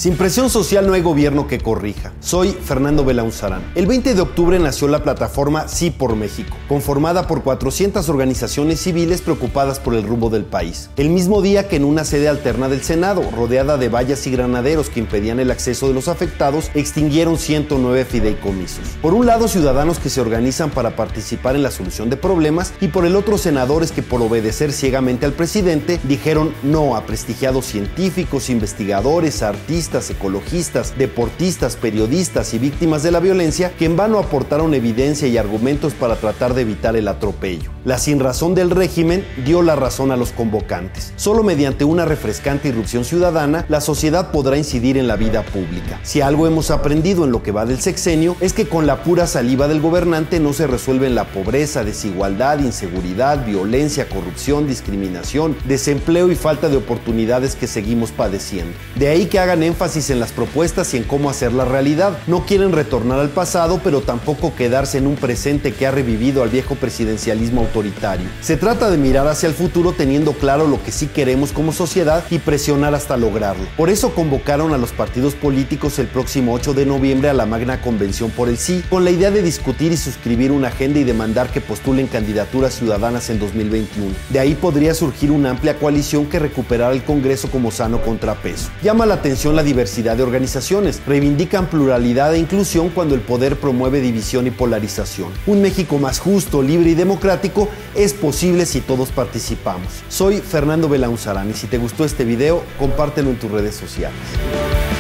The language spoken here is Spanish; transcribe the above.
Sin presión social no hay gobierno que corrija. Soy Fernando Belaunzarán. El 20 de octubre nació la plataforma Sí por México, conformada por 400 organizaciones civiles preocupadas por el rumbo del país. El mismo día que en una sede alterna del Senado, rodeada de vallas y granaderos que impedían el acceso de los afectados, extinguieron 109 fideicomisos. Por un lado, ciudadanos que se organizan para participar en la solución de problemas, y por el otro, senadores que por obedecer ciegamente al presidente dijeron no a prestigiados científicos, investigadores, artistas, ecologistas, deportistas, periodistas y víctimas de la violencia que en vano aportaron evidencia y argumentos para tratar de evitar el atropello. La sinrazón del régimen dio la razón a los convocantes. Solo mediante una refrescante irrupción ciudadana, la sociedad podrá incidir en la vida pública. Si algo hemos aprendido en lo que va del sexenio, es que con la pura saliva del gobernante no se resuelven la pobreza, desigualdad, inseguridad, violencia, corrupción, discriminación, desempleo y falta de oportunidades que seguimos padeciendo. De ahí que hagan énfasis en las propuestas y en cómo hacerla realidad. No quieren retornar al pasado, pero tampoco quedarse en un presente que ha revivido al viejo presidencialismo autoritario. Se trata de mirar hacia el futuro teniendo claro lo que sí queremos como sociedad y presionar hasta lograrlo. Por eso convocaron a los partidos políticos el próximo 8 de noviembre a la Magna Convención por el Sí, con la idea de discutir y suscribir una agenda y demandar que postulen candidaturas ciudadanas en 2021. De ahí podría surgir una amplia coalición que recuperara el Congreso como sano contrapeso. Llama la atención la diversidad de organizaciones. Reivindican pluralidad e inclusión cuando el poder promueve división y polarización. Un México más justo, libre y democrático es posible si todos participamos. Soy Fernando Belaunzarán y si te gustó este video, compártelo en tus redes sociales.